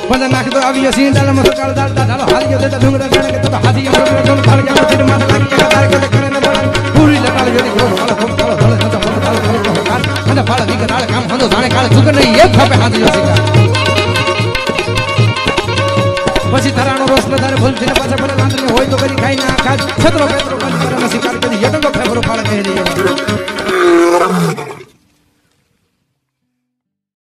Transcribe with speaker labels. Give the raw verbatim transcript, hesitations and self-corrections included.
Speaker 1: પદ નાખ તો આવી સિંહ ડાલ મસ કાળ દાળ દાળ હારી ગયો તો ડુંગરા જાણે કે તો હાથી અમર જમ થાળ ગયા ફિર માર લાગી કે તાર કે કરે ન દળ પૂરી લટાળ જોડી ગયો કાળ કોમ કાળ ધળ ન તો કાળ કાળ કાળ અને ફાળ વી કાળ કામ હંદો જાણે કાળ ચુક નહીં એક ફાપે હાથી જો સિકા પછી તરાણો રોસ ન તારે ભૂલ થઈને પાછા પડે લાંદરી હોય તો કરી ખાઈ ના ખાજ છતરો પેતરો કાળ કરે ન શિકાર કરી યટંગો ફેબરો કાળ કહી રહી